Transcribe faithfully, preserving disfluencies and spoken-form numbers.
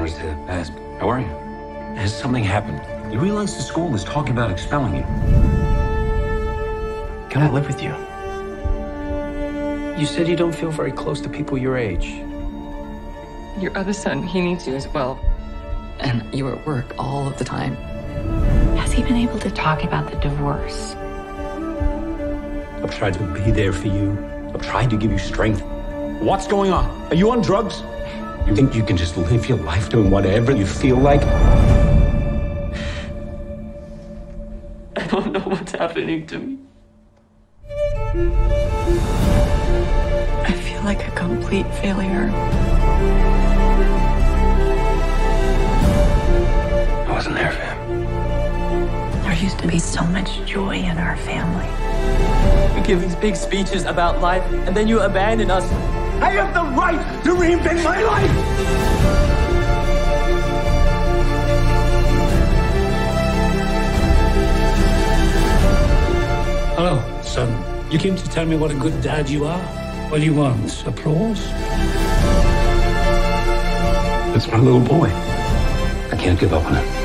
wanted to ask, how are you? Has something happened? You realize the school is talking about expelling you. Can I live with you? You said you don't feel very close to people your age. Your other son, he needs you as well. And you're at work all of the time. Has he been able to talk about the divorce? I've tried to be there for you. I've tried to give you strength. What's going on? Are you on drugs? You think you can just live your life doing whatever you feel like? I don't know what's happening to me. I feel like a complete failure. I wasn't there for him. There used to be so much joy in our family. You give these big speeches about life, and then you abandon us. I have the right to reinvent my life! Hello, son. You came to tell me what a good dad you are? What do you want? Applause? It's my little boy. I can't give up on him.